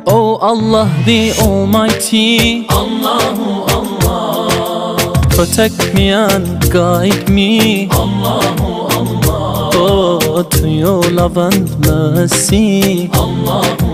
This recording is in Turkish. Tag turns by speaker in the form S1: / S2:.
S1: Oh Allah the Almighty,
S2: Allahu Allah,
S1: protect me and guide me,
S2: Allahu Allah,
S1: oh, to your love and mercy,
S2: Allahu